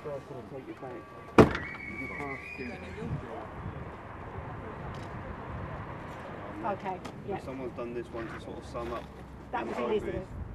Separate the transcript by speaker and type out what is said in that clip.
Speaker 1: first going to take you back. You pass here.
Speaker 2: Okay, yeah.
Speaker 1: Someone's done this one to sort of sum up.
Speaker 2: That was Elizabeth.